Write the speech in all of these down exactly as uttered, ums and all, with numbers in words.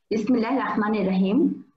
বিসমিল্লাহির রহমানির রহিম।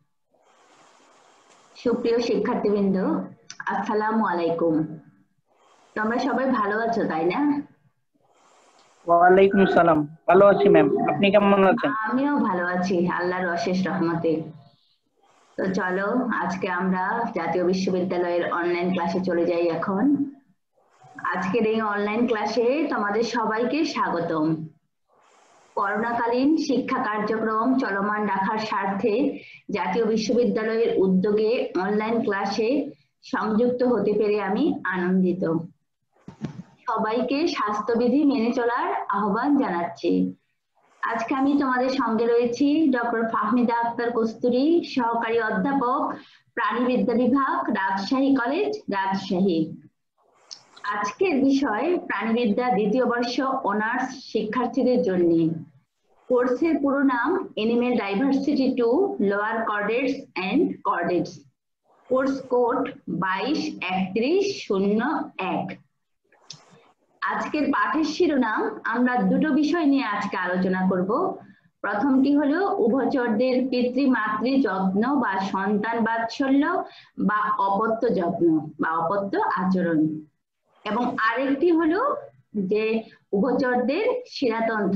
সুপ্রিয় শিক্ষার্থীবৃন্দ, আসসালামু আলাইকুম। তোমরা সবাই ভালো আছো তাই না? ওয়ালাইকুম সালাম। ভালো আছি ম্যাম, আপনি কেমন আছেন? আমিও ভালো আছি আল্লাহর অশেষ রহমতে। তো চলো আজকে আমরা জাতীয় বিশ্ববিদ্যালয়ের অনলাইন ক্লাসে চলে যাই। এখন আজকের এই অনলাইন ক্লাসে তোমাদের সবাইকে স্বাগতম। করোনাকালীন শিক্ষা কার্যক্রম চলমান রাখার স্বার্থে জাতীয় বিশ্ববিদ্যালয়ের উদ্যোগে অনলাইন ক্লাসে সংযুক্ত হতে পেরে আমি আনন্দিত। সবাইকে স্বাস্থ্যবিধি মেনে চলার আহ্বান জানাচ্ছি। আজকে আমি তোমাদের সঙ্গে রয়েছি ডক্টর ফাহমিদা আক্তার কস্তুরী, সহকারী অধ্যাপক, প্রাণীবিদ্যা বিভাগ, রাজশাহী কলেজ, রাজশাহী। আজকের বিষয় প্রাণীবিদ্যা দ্বিতীয় বর্ষ অনার্স শিক্ষার্থীদের জন্য। কোর্সের পুরো নাম animal diversity two lower chordates and chordates. Course code বাইশ একত্রিশ শূন্য এক। আজকের পাঠের শিরোনাম আমরা দুটো বিষয় নিয়ে আজকে আলোচনা করব। প্রথমটি হলো উভচরদের পিতৃ-মাতৃ যত্ন বা সন্তান বাৎসল্য বা অপত্য যত্ন বা অপত্য আচরণ, এবং আরেকটি হলো যে উভচরদের শিরাতন্ত্র।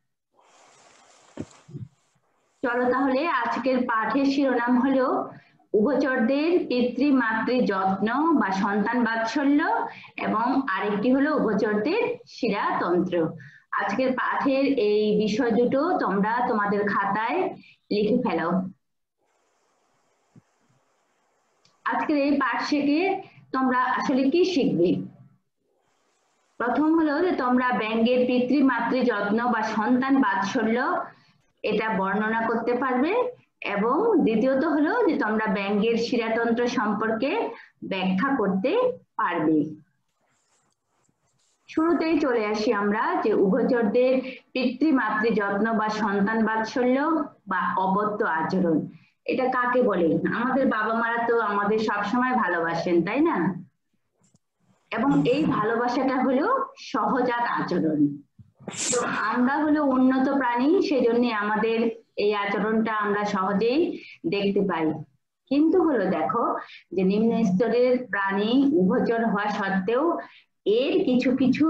চলো তাহলে আজকের পাঠের শিরোনাম হলো উভচরদের পিতৃ-মাতৃ যত্ন বা সন্তান বাৎসল্য, এবং আরেকটি হলো উভচরদের শিরাতন্ত্র। আজকের পাঠের এই বিষয় দুটো তোমরা তোমাদের খাতায় লিখে ফেলো। আজকের এই পাঠ শিখে তোমরা আসলে কি শিখবে? প্রথম হলো যে তোমরা ব্যঙ্গের পিতৃ-মাতৃ যত্ন বা সন্তান বাৎসল্য এটা বর্ণনা করতে পারবে, এবং দ্বিতীয়ত হলো যে তোমরা ব্যঙ্গের শিরাতন্ত্র সম্পর্কে ব্যাখ্যা করতে পারবে। শুরুতেই চলে আসি আমরা যে উভচরদের পিতৃ-মাতৃ যত্ন বা সন্তান বাৎসল্য বা অপত্য আচরণ এটা কাকে বলে? আমাদের বাবা মারা তো আমাদের সবসময় ভালোবাসেন, তাই না? এবং এই ভালোবাসাটা হলো সহজাত আচরণ। তো আমরা হলো উন্নত প্রাণী, সেজন্য আমাদের এই আচরণটা আমরা সহজেই দেখতে পাই। কিন্তু হলো দেখো যে নিম্ন স্তরের প্রাণী উভচর হওয়া সত্ত্বেও এর কিছু কিছু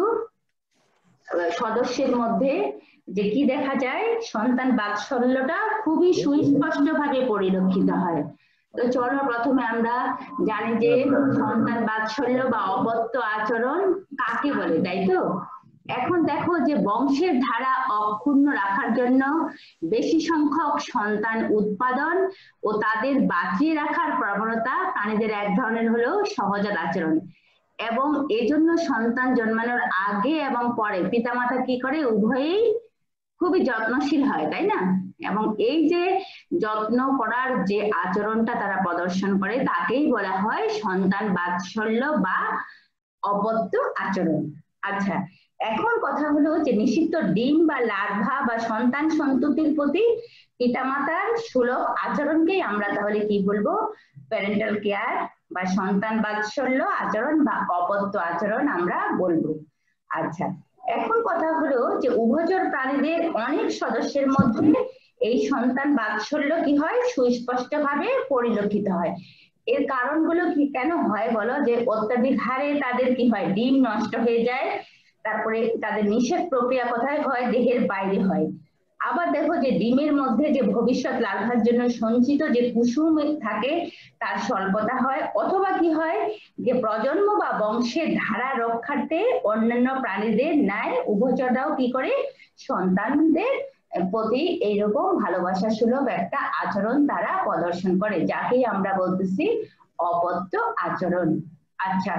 সদস্যের মধ্যে যে কি দেখা যায়, সন্তান বাৎসল্যটা খুবই সুস্পষ্ট ভাবে পরিলক্ষিত হয়। তো চলো প্রথমে আমরা জানি যে সন্তান বাৎসল্য বা অপত্য আচরণ কাকে বলে, তাই তো? এখন দেখো যে বংশের ধারা অক্ষুণ্ণ রাখার জন্য বেশি সংখ্যক সন্তান উৎপাদন ও তাদের বাঁচিয়ে রাখার প্রবণতা প্রাণীদের এক ধরনের হলো সহজাত আচরণ, এবং এই জন্য সন্তান জন্মানোর আগে এবং পরে পিতামাতা কি করে, উভয়েই খুবই যত্নশীল হয়, তাই না? এবং এই যে যত্ন করার যে আচরণটা তারা প্রদর্শন করে তাকেই বলা হয় সন্তান বাৎসল্য বা অপত্য আচরণ। আচ্ছা, এখন কথা হলো যে নিষিদ্ধ ডিম বা লার্ভা বা সন্তান সন্ততির প্রতি পিতামাতার সুলভ আচরণকেই আমরা তাহলে কি বলবো? প্যারেন্টাল কেয়ার বা সন্তান বাৎসল্য আচরণ বা অপত্য আচরণ আমরা বলবো। আচ্ছা, এখন কথা হলো যে উভচর প্রাণীদের অনেক সদস্যের মধ্যে এই সন্তান বাৎসল্য কি হয়, সুস্পষ্ট ভাবে পরিলক্ষিত হয়। এর কারণগুলো কি কেন হয় বলো? যে অত্যাধিক হারে তাদের কি হয়, ডিম নষ্ট হয়ে যায়, তারপরে তাদের নিষেক প্রক্রিয়া কোথায় হয়, দেহের বাইরে হয়। আবার দেখো যে ডিমের মধ্যে যে ভবিষ্যৎ লার্ভার জন্য সঞ্চিত যে কুসুম থাকে তার স্বল্পতা হয়, অথবা কি হয় যে প্রজন্ম বা বংশের ধারা রক্ষার্থে অন্যান্য প্রাণীদের ন্যায় উভচররাও কি করে, সন্তানদের প্রতি এইরকম ভালোবাসা সুলভ একটা আচরণ তারা প্রদর্শন করে, যাকেই আমরা বলতেছি অপত্য আচরণ। আচ্ছা,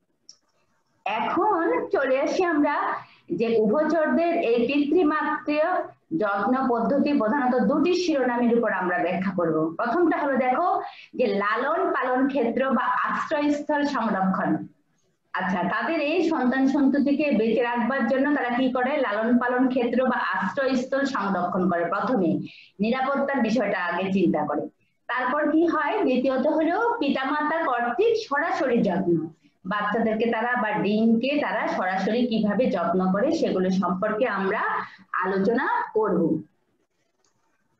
এখন চলে আসি আমরা যে উভচরদের এই পিতৃ-মাতৃ যত্ন পদ্ধতি প্রধানত দুটি শিরোনামের উপর আমরা ব্যাখ্যা করব। প্রথমটা হলো দেখো যে লালন পালন ক্ষেত্র বা আশ্রয়স্থল সংরক্ষণ। আচ্ছা, তাদের এই সন্তান সন্ততিকে বেঁচে রাখবার জন্য তারা কি করে, লালন পালন ক্ষেত্র বা আশ্রয়স্থল সংরক্ষণ করে। প্রথমে নিরাপত্তার বিষয়টা আগে চিন্তা করে, তারপর কি হয়, দ্বিতীয়ত হলো পিতামাতা কর্তৃক সরাসরি যত্ন, বাচ্চাদেরকে তারা বা ডিমকে তারা সরাসরি কিভাবে যত্ন করে সেগুলো সম্পর্কে আমরা আলোচনা করব।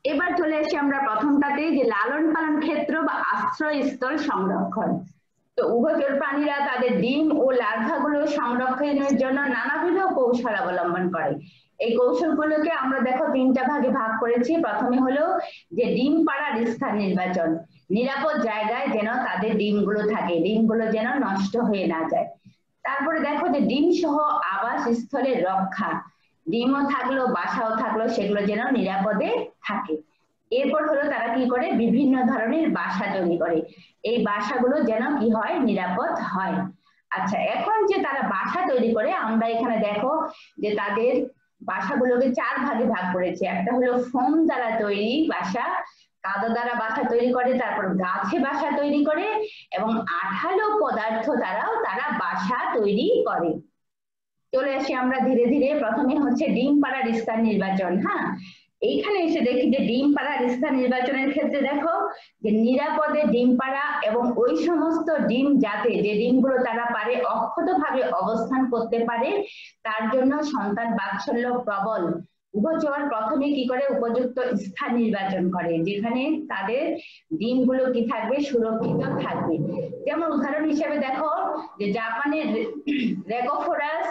এবার চলে আসি আমরা প্রথমটাতে যে লালন পালন ক্ষেত্র বা আশ্রয়স্থল সংরক্ষণ। তো উভচর প্রাণীরা তাদের ডিম ও লার্ভাগুলো সংরক্ষণের জন্য নানাবিধ কৌশল অবলম্বন করে। এই কৌশলগুলোকে আমরা দেখো তিনটা ভাগে ভাগ করেছি। প্রথমে হলো যে ডিম পাড়ার স্থান নির্বাচন, নিরাপদ জায়গায় যেন তাদের ডিমগুলো থাকে, ডিমগুলো যেন নষ্ট হয়ে না যায়। তারপরে দেখো যে ডিম সহ আবাস স্থলের রক্ষা, ডিমও থাকলো বাসাও থাকলো সেগুলো যেন নিরাপদে থাকে। এরপর হলো তারা কি করে বিভিন্ন ধরনের বাসা তৈরি করে, এই বাসাগুলো যেন কি হয় নিরাপদ হয়। আচ্ছা, এখন যে তারা বাসা তৈরি করে আমরা এখানে দেখো যে তাদের বাসাগুলোকে চার ভাগে ভাগ করেছে। একটা হলো ফোম দ্বারা তৈরি বাসা, কাদা দ্বারা বাসা তৈরি করে, তারপর গাছে বাসা তৈরি করে এবং আঠালো পদার্থ দ্বারাও তারা বাসা তৈরি করে। চলে আসি আমরা ধীরে ধীরে। প্রথমে হচ্ছে ডিম পাড়ার স্থান নির্বাচন। হ্যাঁ, এইখানে এসে দেখি যে ডিম পাড়ার স্থান নির্বাচনের ক্ষেত্রে দেখো যে নিরাপদে ডিম পাড়া এবং ওই সমস্ত ডিম যাতে যে ডিমগুলো তারা পারে অক্ষতভাবে অবস্থান করতে পারে তার জন্য সন্তান বাৎসল্য প্রবল উভচর প্রথমে কি করে উপযুক্ত স্থান নির্বাচন করে যেখানে তাদের ডিমগুলো কি থাকবে সুরক্ষিত থাকবে। যেমন উদাহরণ হিসেবে দেখো যে জাপানের রেকোফোরাস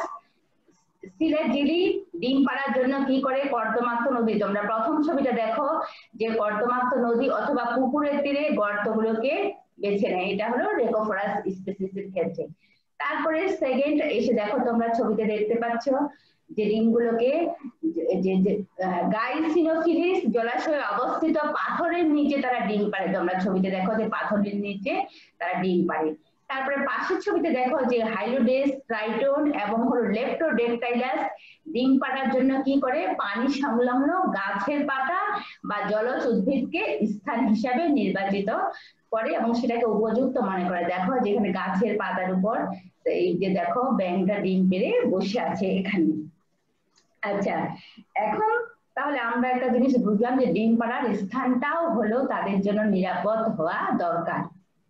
সিলেট জিলি ডিম পাড়ার জন্য কি করে কর্দমাক্ত নদী, তোমরা প্রথম ছবিটা দেখো যে কর্দমাক্ত নদী অথবা পুকুরের তীরে গর্তগুলোকে বেছে নেয়, এটা হলো রেকোফোরাস স্পিসিসের ক্ষেত্রে। তারপরে সেকেন্ড এসে দেখো তোমরা ছবিতে দেখতে পাচ্ছ যে ডিমগুলোকে যে গাইসিনোফিলিস জলাশয়ে অবস্থিত পাথরের নিচে তারা ডিম পাড়ে, তোমরা ছবিতে দেখো যে পাথরের নিচে তারা ডিম পাড়ে। তারপরে পাশের ছবিতে দেখো যে হাইলোডেস ট্রাইটন এবং হলো লেপ্টোডেকটাইলাস ডিম পাড়ার জন্য কি করে পানি সংলগ্ন গাছের পাতা বা জলজ উদ্ভিদকে স্থান হিসাবে নির্বাচিত করে এবং সেটাকে উপযুক্ত মনে করে। দেখো যেখানে গাছের পাতার উপর এই যে দেখো ব্যাঙটা ডিম পেড়ে বসে আছে এখানে। আচ্ছা, এখন তাহলে আমরা একটা জিনিস বুঝলাম যে ডিম পাড়ার স্থানটাও হলো তাদের জন্য নিরাপদ হওয়া দরকার।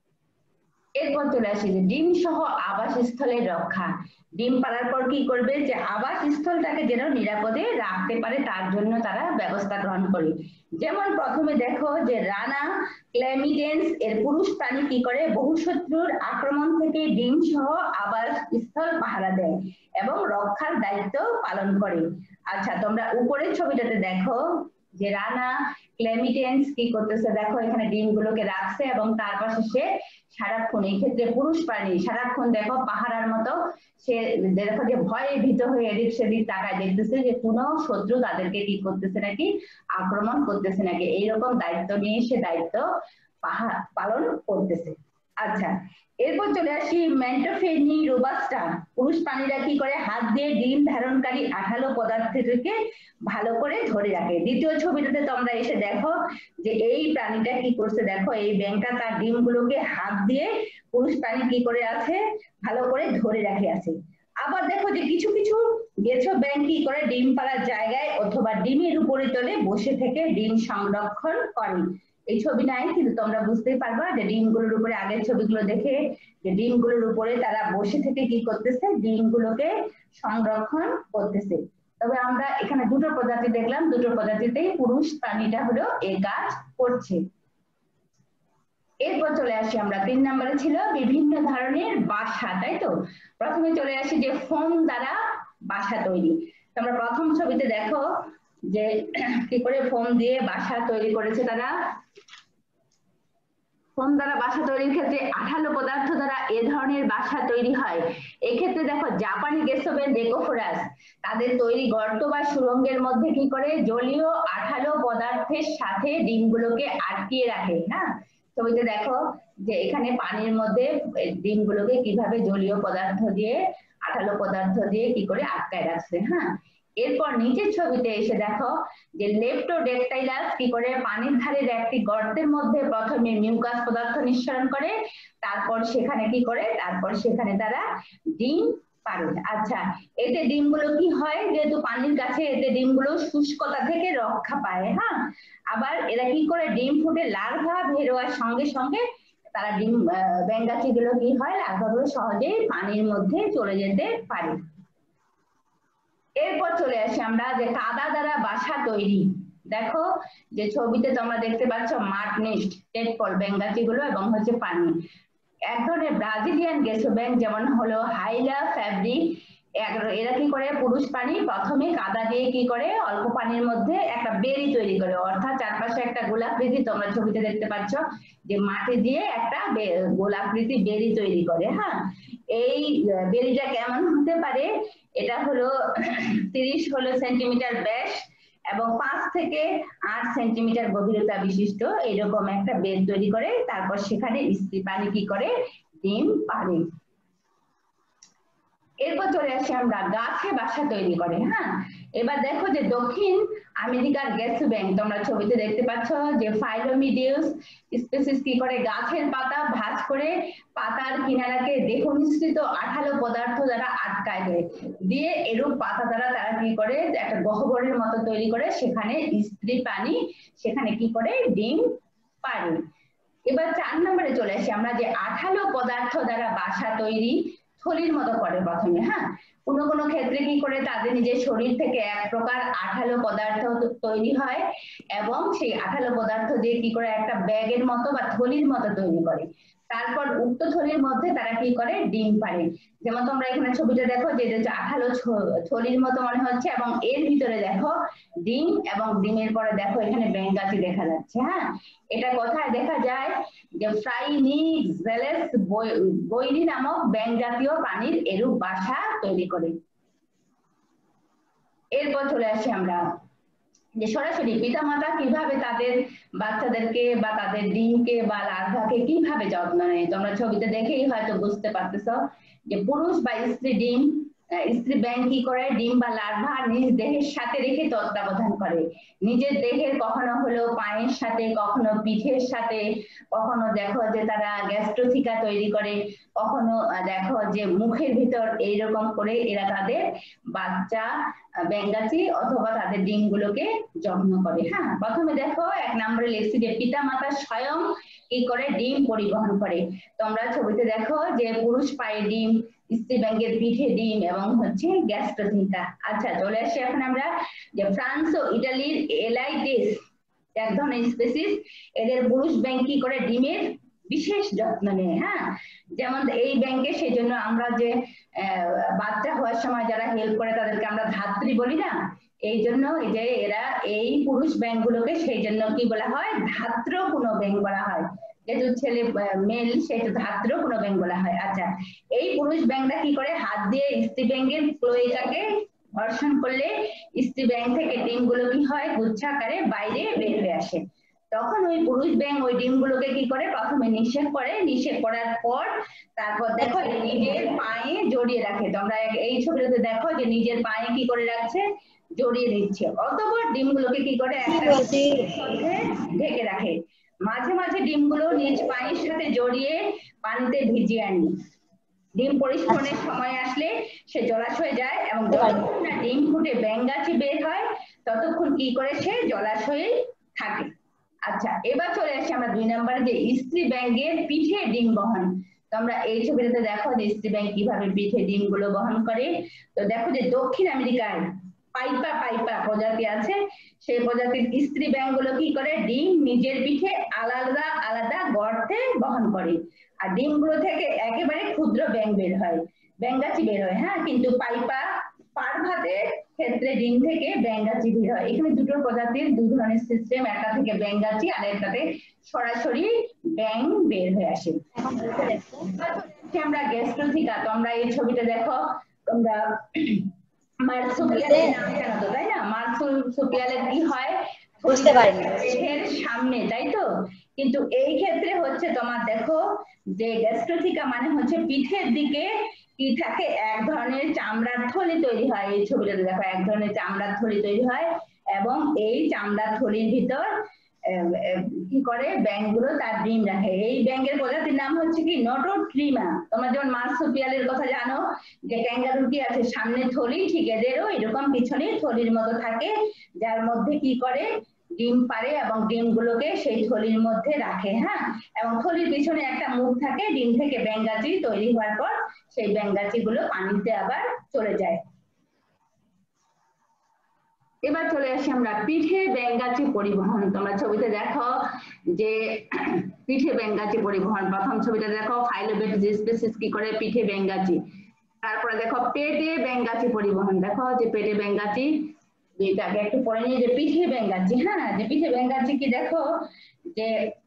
এরপর চলে আসি যে ডিম সহ আবাসস্থলের রক্ষা। ডিম পাড়ার পর কি করবে যে আবাসস্থলটাকে যেন নিরাপদে রাখতে পারে তার জন্য তারা ব্যবস্থা গ্রহণ করে। যেমন প্রথমে দেখো যে রানা ক্ল্যামিডেন্স এর পুরুষ প্রাণী কি করে বহু শত্রুর আক্রমণ থেকে ডিম সহ আবাসস্থল পাহারা দেয় এবং রক্ষার দায়িত্ব পালন করে। আচ্ছা, তোমরা উপরের ছবিটাতে দেখো যে রানা ক্ল্যামিডেন্স কি করতেছে, দেখো এখানে ডিমগুলোকে রাখছে এবং তার পাশে সে সারাক্ষণ, এই ক্ষেত্রে পুরুষ প্রাণী সারাক্ষণ দেখো পাহারার মতো সে দেখো যে ভয়ে ভীত হয়ে এদিক সেদিক তাকায় দেখতেছে যে কোনো শত্রু তাদেরকে কি করতেছে নাকি আক্রমণ করতেছে নাকি, এইরকম দায়িত্ব নিয়ে সে দায়িত্ব পালন করতেছে। আচ্ছা, এরপর চলে আসি ম্যান্টোফেনি রোবাস্টা পুরুষ প্রাণীরা কি করে হাত দিয়ে ডিম ধারণকারী আঠালো পদার্থকে ভালো করে ধরে রাখে। দ্বিতীয় ছবিটাতে তোমরা এসে দেখো যে এই প্রাণীটা কি করছে, দেখো এই ব্যাঙটা তার ডিমগুলোকে হাত দিয়ে পুরুষ প্রাণী কি করে আছে ভালো করে ধরে রাখে আছে। আবার দেখো যে কিছু কিছু গেছো ব্যাঙ কি করে ডিম পাড়ার জায়গায় অথবা ডিমের উপরে তলে বসে থেকে ডিম সংরক্ষণ করে। এই ছবি নাই কিন্তু তোমরা বুঝতেই পারবা যে ডিমগুলোর উপরে আগের ছবিগুলো দেখে যে ডিমগুলোর উপরে তারা বসে থেকে কি করতেছে ডিমগুলোকে সংরক্ষণ করতেছে। তবে আমরা এখানে দুটো প্রজাতি দেখলাম, দুটো প্রজাতিতেই পুরুষ প্রাণীটা হলো এই কাজ করছে। এরপর চলে আসি আমরা তিন নম্বরে ছিল বিভিন্ন ধরনের বাসা, তাই তো। প্রথমে চলে আসি যে ফোম দ্বারা বাসা তৈরি। তোমরা প্রথম ছবিতে দেখো যে কি করে ফোম দিয়ে বাসা তৈরি করেছে তারা। ফোম দ্বারা বাসা তৈরির ক্ষেত্রে আঠালো পদার্থ দ্বারা এ ধরনের বাসা তৈরি হয়। এক্ষেত্রে দেখো জাপানি গেসোবেন রেকোফোরাস তাদের তৈরি গর্ত বা সুড়ঙ্গের মধ্যে কি করে জলীয় আঠালো পদার্থের সাথে ডিমগুলোকে আটকিয়ে রাখে। হ্যাঁ, ছবিতে দেখো যে এখানে পানির মধ্যে ডিমগুলোকে কিভাবে জলীয় পদার্থ দিয়ে আঠালো পদার্থ দিয়ে কি করে আটকায় রাখছে। হ্যাঁ, এরপর নিচের ছবিতে এসে দেখো যে লেপ্টোডেকটাইলাস কি করে পানির ধারের একটি গর্তের মধ্যে প্রথমে মিউকাস পদার্থ নিঃসরণ করে, তারপর সেখানে কি করে তারপর সেখানে তারা ডিম পারে। আচ্ছা, এতে ডিমগুলো কি হয় যেহেতু পানির কাছে এতে ডিমগুলো শুষ্কতা থেকে রক্ষা পায়। হ্যাঁ, আবার এরা কি করে ডিম ফুটে লার্ভা বের হওয়ার সঙ্গে সঙ্গে তারা ডিম ব্যাঙাচি গুলো কি হয় লার্ভাগুলো সহজেই পানির মধ্যে চলে যেতে পারে। এরপর চলে আসি আমরা যে কাদা দ্বারা বাসা তৈরি। দেখো যে ছবিতে তোমরা দেখতে পাচ্ছ মাড নেস্ট, টেডপল, বেঙ্গাচি গুলো এবং হচ্ছে পানি। এক ধরনের ব্রাজিলিয়ান গেসো ব্যাংক যেমন হলো হাইলা ফ্যাব্রিক, এরা কি করে পুরুষ প্রাণী প্রথমে কাদা দিয়ে কি করে অল্প পানির মধ্যে একটা বেরি তৈরি করে, অর্থাৎ চারপাশে একটা গোলাকৃতি, তোমরা ছবিতে দেখতে পাচ্ছ যে মাটি দিয়ে একটা গোলাকৃতি বেরি তৈরি করে। হ্যাঁ, এই বেরিটা কেমন হতে পারে, এটা হলো তিরিশ হলো সেন্টিমিটার ব্যাস এবং পাঁচ থেকে আট সেন্টিমিটার গভীরতা বিশিষ্ট এরকম একটা বেদ তৈরি করে, তারপর সেখানে স্ত্রী প্রাণী কি করে ডিম পাড়ে। এরপর চলে আসি আমরা গাছে বাসা তৈরি করে। হ্যাঁ, এবার দেখো যে দক্ষিণ আমেরিকার গেসো ব্যাংক, তোমরা ছবিতে দেখতে পাচ্ছ যে ফাইলোমিডিউস স্পিসিস কি করে গাছের পাতা ভাঁজ করে পাতার কিনারাকে দেহ মিশ্রিত আঠালো পদার্থ দ্বারা আটকায় দেয়, দিয়ে এরূপ পাতা দ্বারা তারা কি করে একটা গহ্বরের মতো তৈরি করে, সেখানে স্ত্রী প্রাণী সেখানে কি করে ডিম পাড়ে। এবার চার নম্বরে চলে আসি আমরা যে আঠালো পদার্থ দ্বারা বাসা তৈরি থলির মতো করে প্রথমে। হ্যাঁ, কোনো কোনো ক্ষেত্রে কি করে তাদের নিজের শরীর থেকে এক প্রকার আঠালো পদার্থ তৈরি হয় এবং সেই আঠালো পদার্থ দিয়ে কি করে একটা ব্যাগের মতো বা থলির মতো তৈরি করে, তারপর উক্ত থলির মধ্যে তারা কি করে ডিম পাড়ে। যেমন তোমরা এখানে ছবিটা দেখো যে এটা আঠালো থলির মতো মনে হচ্ছে এবং এর ভিতরে দেখো ডিম এবং ডিমের পরে দেখো এখানে বেঙ্গাচি দেখা যাচ্ছে। হ্যাঁ, এটা কোথায় দেখা যায় যে ফ্রাইনিক্সেলেস বৈরি নামক ব্যাঙ জাতীয় প্রাণীর এরূপ বাসা তৈরি করে। এরপর চলে আসি আমরা যে সরাসরি পিতামাতা কিভাবে তাদের বাচ্চাদেরকে বা তাদের ডিমকে বা লার্ভাকে কিভাবে যত্ন নেয়, তোমরা ছবিতে দেখেই হয়তো বুঝতে পারতেছো যে পুরুষ বা স্ত্রী ডিম স্ত্রী ব্যাঙ কি করে ডিম বা লার্ভা নিজ দেহের সাথে রেখে তত্ত্বাবধান করে। নিজের দেহের কখনো হলো পায়ের সাথে, কখনো পিঠের সাথে, কখনো দেখো যে তারা গ্যাস্ট্রোথিকা তৈরি করে, কখনো দেখো যে মুখের ভিতর এইরকম করে এরা তাদের বাচ্চা বেঙ্গাচি অথবা তাদের ডিমগুলোকে যত্ন করে। হ্যাঁ, প্রথমে দেখো এক নম্বরে লিখছি যে পিতা মাতা স্বয়ং কি করে ডিম পরিবহন করে। তোমরা ছবিতে দেখো যে পুরুষ পায়ে ডিম, স্ত্রী ব্যাঙের পিঠে ডিম এবং হচ্ছে গ্যাস্ট্রোথিকা। আচ্ছা, চলে আসি এখন আমরা যে ফ্রান্স ও ইটালির এলাইটিস এক ধরনের স্পেসিস, এদের পুরুষ ব্যাঙ কি করে ডিমের বিশেষ যত্ন নেয়। হ্যাঁ, যেমন এই ব্যাংকে সেই জন্য আমরা যে বাচ্চা হওয়ার সময় যারা হেল্প করে তাদেরকে আমরা ধাত্রী বলি না, এই জন্য এই যে এরা এই পুরুষ ব্যাংকগুলোকে সেই জন্য কি বলা হয় ধাত্র কোনো ব্যাংক বলা হয়, যেহেতু ছেলে মেল সেহেতু ধাত্র কোনো ব্যাংক বলা হয়। আচ্ছা, এই পুরুষ ব্যাংকটা কি করে হাত দিয়ে স্ত্রী ব্যাংকের ক্লোইকাকে ঘর্ষণ করলে স্ত্রী ব্যাংক থেকে ডিমগুলো কি হয় গুচ্ছাকারে বাইরে বের হয়ে আসে, তখন ওই পুরুষ ব্যাঙ ওই ডিমগুলোকে কি করে প্রথমে নিষেক করে, নিষেক করার পর তারপর দেখো নিজের পায়ে জড়িয়ে রাখে। তোমরা এই ছবিটাতে দেখো যে নিজের পায়ে কি করে রাখছে, জড়িয়ে দিচ্ছে, অতঃপর ডিমগুলোকে কি করে একটা ঢেকে রাখে। মাঝে মাঝে ডিমগুলো নিজ পায়ের সাথে জড়িয়ে পানিতে ভিজিয়ে আনি। ডিম পরিস্ফুটনের সময় আসলে সে জলাশয়ে যায় এবং যতক্ষণ না ডিম ফুটে বেঙ্গাচি বের হয় ততক্ষণ কি করে সে জলাশয়ে থাকে। আচ্ছা, এবার চলে আসি আমরা দুই নম্বরে যে স্ত্রী ব্যাঙের পিঠে ডিম বহন। তোমরা এই ছবিটাতে দেখো যে স্ত্রী ব্যাঙ কিভাবে পিঠে ডিম গুলো বহন করে। তো দেখো যে দক্ষিণ আমেরিকার পাইপা পাইপা প্রজাতি আছে, সেই প্রজাতির স্ত্রী ব্যাঙ গুলো কি করে ডিম নিজের পিঠে আলাদা আলাদা গর্তে বহন করে, আর ডিমগুলো থেকে একেবারে ক্ষুদ্র ব্যাঙ বের হয়, বেঙ্গাচি বের হয়। হ্যাঁ, কিন্তু পাইপা পারভাতের ক্ষেত্রে ডিম থেকে বেঙ্গাচি বের হয়। এখানে দুটো প্রজাতির দু ধরনের সিস্টেম, একটা থেকে বেঙ্গাচি আর একটাতে সরাসরি ব্যাঙ বের হয়ে আসে। আমরা গ্যাস্ট্রোথিকা, তোমরা এই ছবিটা দেখো, তোমরা মার্সুপিয়ালের নাম জানো তো তাই না, মার্সুপিয়ালের কি হয় বুঝতে পারিনি দেহের সামনে, তাই তো, কিন্তু এই ক্ষেত্রে হচ্ছে তোমার দেখো যে গ্যাস্ট্রোথিকা মানে হচ্ছে পিঠের দিকে কি থাকে এক ধরনের চামড়ার থলি তৈরি হয়। এই ছবিটাতে দেখো এক ধরনের চামড়ার থলি তৈরি হয় এবং এই চামড়ার থলির ভিতর কি করে ব্যাঙগুলো তার ডিম রাখে। এই ব্যাঙের প্রজাতির নাম হচ্ছে কি নোটোট্রিমা। তোমরা যেমন মার্সুপিয়ালের কথা জানো যে ক্যাঙ্গারুর কি আছে সামনে থলি, ঠিক এদেরও এরকম পিছনে থলির মতো থাকে যার মধ্যে কি করে ডিম পারে এবং ডিমগুলোকে সেই থলির মধ্যে রাখে। হ্যাঁ, এবং থলির পিছনে একটা মুখ থাকে, ডিম থেকে বেঙ্গাচি তৈরি হওয়ার পর সেই বেঙ্গাচি গুলো পানিতে আবার চলে যায়। এবার চলে আসি আমরা পিঠে ব্যাঙ্গাচি পরিবহন। তোমরা ছবিতে দেখো যে পিঠে ব্যাঙ্গাচি পরিবহন, প্রথম ছবিটা দেখো ফাইলোবেটিস স্পিসিস কি করে পিঠে ব্যাঙ্গাচি। তারপরে দেখো পেটে ব্যাঙ্গাচি পরিবহন, দেখো যে পেটে ব্যাঙ্গাচি, এটাকে একটু পরে নিয়ে যে পিঠে ব্যাঙ্গাচি, হ্যাঁ যে পিঠে ব্যাঙ্গাচি কি দেখো যে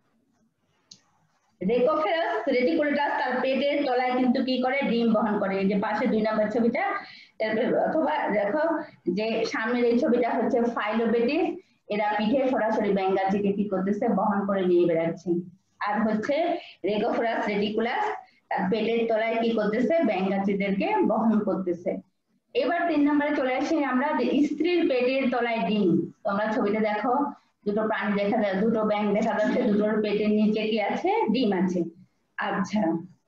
রেকোফেরাস রেটিকুলেটাস তার পেটের তলায় কিন্তু কি করে ডিম বহন করে, এই যে পাশে দুই নম্বর ছবিটা, অথবা দেখো যে সামনের এই ছবিটা হচ্ছে ফাইলোবেটিস, এরা পিঠে সরাসরি ব্যাঙ্গাচিকে কি করতেছে বহন করে নিয়ে বেড়াচ্ছে। আর হচ্ছে রেকোফেরাস রেটিকুলাস তার পেটের তলায় কি করতেছে ব্যাঙ্গাচিদেরকে বহন করতেছে। এবার তিন নম্বরে চলে আসি আমরা যে স্ত্রীর পেটের তলায় ডিম। তোমরা ছবিতে দেখো দুটো প্রাণী দেখা যায়, দুটো ব্যাঙ দেখা যাচ্ছে, দুটোর পেটের নিচে কি আছে ডিম আছে। আচ্ছা,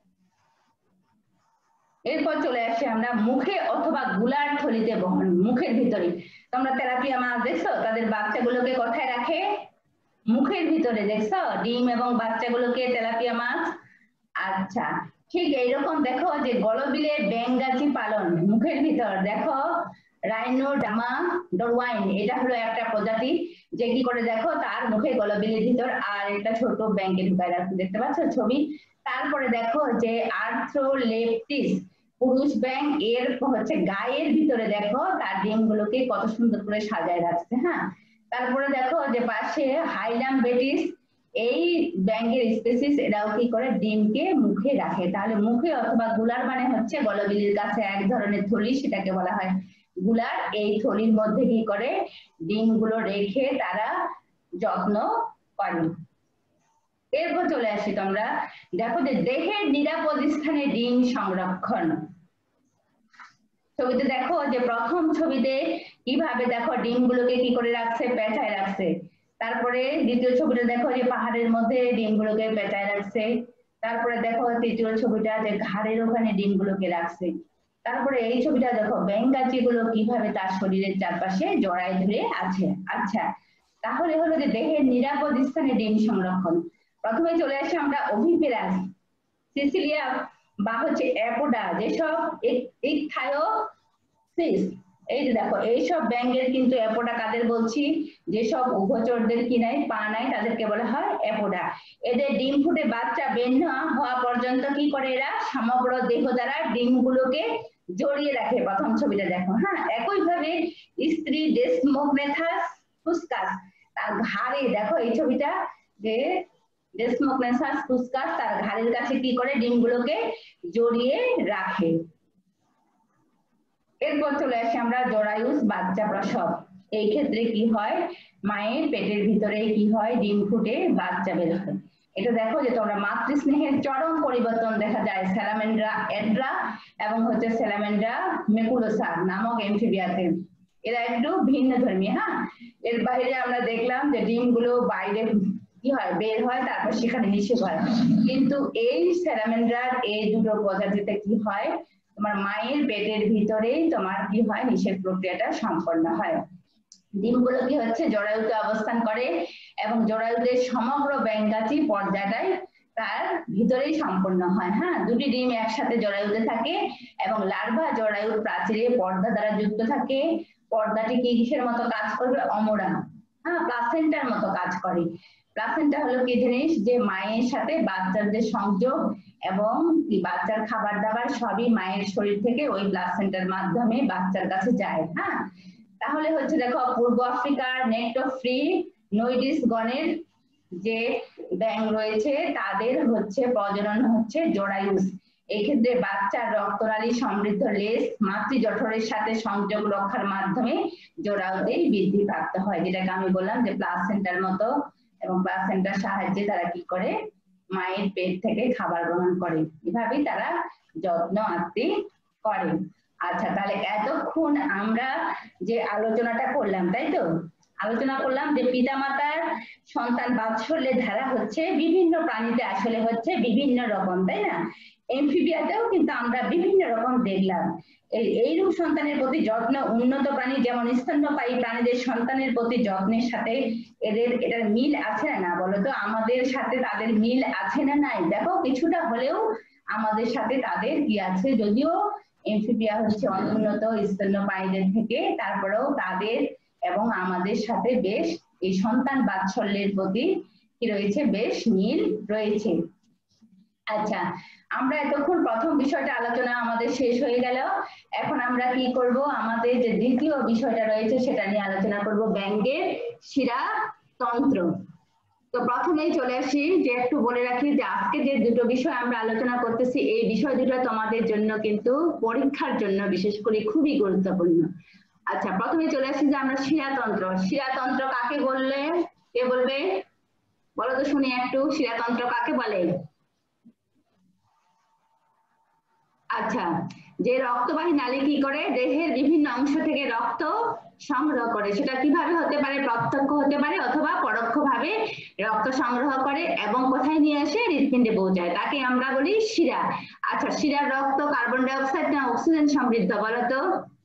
এরপর চলে আসি আমরা মুখে অথবা গুলার থলিতে বহন, মুখের ভিতরে। তোমরা তেলাপিয়া মাছ দেখছো তাদের বাচ্চাগুলোকে কোথায় রাখে? মুখের ভিতরে, দেখছো ডিম এবং বাচ্চাগুলোকে তেলাপিয়া মাছ। আচ্ছা, ঠিক এইরকম দেখো যে গলবিলে ব্যাঙ্গাচি পালন মুখের ভিতর, দেখো রাইনোডার্মা ডরওয়াইন, এটা হলো একটা প্রজাতি যে কি করে দেখো তার মুখে গলবিলের ভিতর আর একটা ছোট ব্যাঙ্গে ঢুকায় রাখছে, দেখতে পাচ্ছ ছবি। তারপরে দেখো যে আর্থ্রোলেপটিস পুরুষ ব্যাঙ, এর হচ্ছে গায়ের ভিতরে দেখো তার ডিমগুলোকে কত সুন্দর করে সাজায় রাখছে, হ্যাঁ। তারপরে দেখো যে পাশে হাইলাম বেটিস, এই ব্যাঙের স্পেসিস, এরাও কি করে ডিমকে মুখে রাখে। তাহলে মুখে অথবা গুলার মানে হচ্ছে গলবিলির কাছে এক ধরনের থলি, সেটাকে বলা হয় গুলার। এই থলির মধ্যে কি করে ডিমগুলো রেখে তারা যত্ন করে। এরপর চলে আসি তোমরা দেখো যে দেহের নিরাপদ স্থানে ডিম সংরক্ষণ। ছবিতে দেখো যে প্রথম ছবিতে কিভাবে দেখো ডিমগুলোকে কি করে রাখছে, পেঁচায় রাখছে। তারপরে দ্বিতীয় ছবিটা দেখো যে পাহাড়ের মধ্যে ডিমগুলোকে পেঁচায় রাখছে। তারপরে দেখো তৃতীয় ছবিটা যে ঘাড়ের ওখানে ডিমগুলোকে রাখছে। তারপরে এই ছবিটা দেখো ব্যাঙ্গাচি গুলো কিভাবে তার শরীরের চারপাশে জড়ায় ধরে আছে। আচ্ছা, তাহলে হলো যে দেহের নিরাপদ স্থানে ডিম সংরক্ষণ। প্রথমে চলে আসি আমরা ওভিপেরাস, সিসিলিয়া বা হচ্ছে অ্যাপোডা, যেসব ইকথায়োসিস, এই যে দেখো এইসব ব্যাঙের কিন্তু অ্যাপোডা কাদের বলছি, যেসব উভচরদের কি নাই পা নাই তাদেরকে বলা হয় অ্যাপোডা। এদের ডিম ফুটে বাচ্চা বের না হওয়া পর্যন্ত কি করে এরা সমগ্র দেহ দ্বারা ডিমগুলোকে জড়িয়ে রাখে। প্রথম ছবিটা দেখো, হ্যাঁ। একইভাবে স্ত্রী ডেসমোগনেথাস ফুসকাস, তার ঘাড়ে দেখো এই ছবিটা যে ডেসমোগনেথাস ফুসকাস তার ঘাড়ের কাছে কি করে ডিমগুলোকে জড়িয়ে রাখে। এরপর চলে আসি আমরা জরায়ুস বাচ্চা প্রসব। এই ক্ষেত্রে কি হয়, মায়ের পেটের ভিতরে কি হয় ডিম ফুটে বাচ্চা বের হয়। এটা দেখো যে তোমরা মাতৃস্নেহের চরম পরিবর্তন দেখা যায় স্যালামেন্ড্রা এড্রা এবং হচ্ছে স্যালামেন্ড্রা মেকুলোসা নামক এমফিবিয়াতে। এরা একটু ভিন্ন ধর্মী, হ্যাঁ। এর বাইরে আমরা দেখলাম যে ডিমগুলো বাইরে কি হয় বের হয়, তারপর সেখানে নিষেক হয়। কিন্তু এই স্যালামেন্ড্রার এই দুটো প্রজাতিতে কি হয়, তোমার মায়ের পেটের ভিতরেই তোমার কি হয় নিষেক প্রক্রিয়াটা সম্পন্ন হয়। ডিমগুলো কি হচ্ছে জরায়ুতে অবস্থান করে এবং জরায়ুদের সমগ্র ব্যাঙ্গাচি পর্যায়টাই তার ভিতরেই সম্পন্ন হয়, হ্যাঁ। দুটি ডিম একসাথে জরায়ুতে থাকে এবং লার্ভা জরায়ুর প্রাচীরে পর্দা দ্বারা যুক্ত থাকে। পর্দাটি কি কিসের মতো কাজ করবে, অমরা, হ্যাঁ, প্লাসেন্টার মতো কাজ করে। প্লাসেন্টা হলো কি জিনিস, যে মায়ের সাথে বাচ্চার যে সংযোগ এবং বাচ্চার খাবার দাবার সবই মায়ের শরীর থেকে ওই প্লাসেন্টার মাধ্যমে বাচ্চার কাছে যায়, হ্যাঁ। তাহলে হচ্ছে দেখো পূর্ব আফ্রিকার নেক্টোফ্রি নইডিস গণের যে ব্যাঙ রয়েছে তাদের হচ্ছে প্রজনন হচ্ছে জরায়ুস। এই ক্ষেত্রে বাচ্চার রক্তনালী সমৃদ্ধ লেজ মাতৃজঠরের সাথে সংযোগ রক্ষার মাধ্যমে জরায়ুতেই বৃদ্ধি প্রাপ্ত হয়, যেটাকে আমি বললাম যে প্লাসেন্টার মতো, এবং প্লাসেন্টার সাহায্যে তারা কি করে মায়ের পেট থেকে খাবার গ্রহণ করে, এভাবেই তারা যত্ন আত্তি করে। আচ্ছা, তাহলে এতক্ষণ আমরা যে আলোচনাটা করলাম, তাই তো আলোচনা করলাম যে পিতামাতার সন্তান বাৎসল্যের ধারা হচ্ছে বিভিন্ন প্রাণীতে আসলে হচ্ছে বিভিন্ন রকম, তাই না। এমফিবিয়াতেও কিন্তু আমরা বিভিন্ন রকম দেখলাম। এইরূপ সন্তানের প্রতি যত্ন উন্নত প্রাণী যেমন স্তন্যপায়ী প্রাণীদের সন্তানের প্রতি যত্নের সাথে এদের এটার মিল আছে না বলতো, আমাদের সাথে তাদের মিল আছে না নাই, দেখো কিছুটা হলেও আমাদের সাথে তাদের কি আছে, যদিও এমফিবিয়া হচ্ছে অনুন্নত স্তন্যপায়ীদের থেকে, তারপরেও তাদের এবং আমাদের সাথে বেশ এই সন্তান বাৎসল্যের প্রতি কি রয়েছে, বেশ মিল রয়েছে। আচ্ছা, আমরা এতক্ষণ প্রথম বিষয়টা আলোচনা আমাদের শেষ হয়ে গেল। এখন আমরা কি করব, আমাদের যে দ্বিতীয় বিষয়টা রয়েছে সেটা নিয়ে আলোচনা করব, ব্যঙ্গের শিরাতন্ত্র। তো প্রথমেই চলে আসি যে একটু বলে রাখি যে আজকে যে দুটো বিষয় আমরা আলোচনা করতেছি এই বিষয় দুটো তোমাদের জন্য কিন্তু পরীক্ষার জন্য বিশেষ করে খুবই গুরুত্বপূর্ণ। আচ্ছা, প্রথমে চলে আসি যে আমরা শিরাতন্ত্র, শিরাতন্ত্র কাকে বললে, কে বলবে বলো তো শুনি একটু, শিরাতন্ত্র কাকে বলে? আচ্ছা, যে রক্তবাহী নালী কি করে, দেহের বিভিন্ন অংশ থেকে রক্ত সংগ্রহ করে, সেটা কিভাবে হতে পারে, প্রত্যক্ষ হতে পারে অথবা পরোক্ষভাবে রক্ত সংগ্রহ করে এবং কোথায় নিয়ে আসে, হৃৎপিণ্ডে পৌঁছায়, তাকে আমরা বলি শিরা। আচ্ছা, শিরার রক্ত কার্বন ডাই অক্সাইড না অক্সিজেন সমৃদ্ধ বলো তো?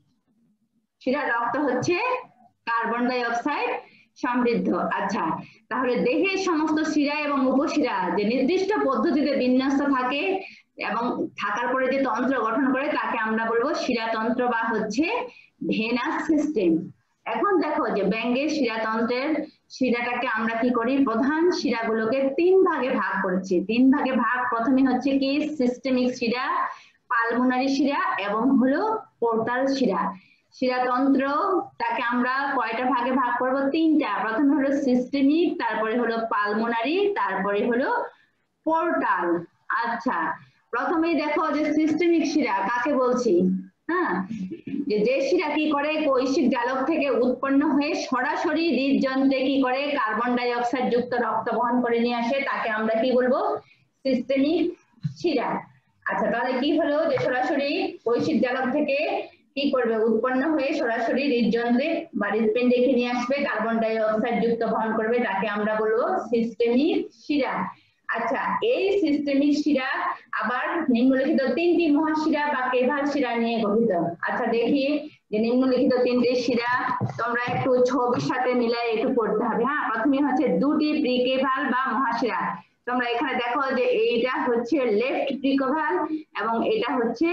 শিরার রক্ত হচ্ছে কার্বন ডাই অক্সাইড সমৃদ্ধ। আচ্ছা, তাহলে দেহের সমস্ত শিরা এবং উপশিরা যে নির্দিষ্ট পদ্ধতিতে বিন্যস্ত থাকে এবং থাকার পরে যে তন্ত্র গঠন করে তাকে আমরা বলবো শিরাতন্ত্র বা হচ্ছে ভেনাস সিস্টেম। এখন দেখো যে ব্যঙ্গের শিরাতন্ত্রের শিরাটাকে আমরা কি করি, প্রধান শিরাগুলোকে তিন ভাগে ভাগ করেছি। তিন ভাগে ভাগ, প্রথমে হচ্ছে কি সিস্টেমিক শিরা, পালমোনারি শিরা এবং হলো পোর্টাল শিরা। শিরাতন্ত্র তাকে আমরা কয়টা ভাগে ভাগ করব, তিনটা। প্রথমে হলো সিস্টেমিক, তারপরে হলো পালমোনারি, তারপরে হলো পোর্টাল। আচ্ছা, প্রথমেই দেখো যে সিস্টেমিক শিরা কাকে বলছি, হ্যাঁ, যে যে শিরা কি করে কৈশিক জালক থেকে উৎপন্ন হয়ে সরাসরি হৃদযন্ত্রে কি করে কার্বন ডাই অক্সাইড যুক্ত রক্ত বহন করে নিয়ে আসে, তাকে আমরা কি বলবো, সিস্টেমিক শিরা। আচ্ছা, তাহলে কি হলো যে সরাসরি কৈশিক জালক থেকে কি করবে, উৎপন্ন হয়ে সরাসরি হৃদযন্ত্রে বা হৃৎপিণ্ডে নিয়ে আসবে, কার্বন ডাই অক্সাইড যুক্ত বহন করবে, তাকে আমরা বলবো সিস্টেমিক শিরা। আচ্ছা, এই সিস্টেমিক শিরা আবার নিম্নলিখিত তিনটি মহাশিরা বা কেভাল শিরা নিয়ে গঠিত। আচ্ছা, দেখি যে নিম্নলিখিত তিনটি শিরা তোমরা একটু ছবির সাথে মিলাই একটু পড়তে হবে। হ্যাঁ, প্রথমে হচ্ছে দুটি প্রিকেভাল বা মহাশিরা। তোমরা এখানে দেখো যে এইটা হচ্ছে লেফট প্রিকেভাল এবং এটা হচ্ছে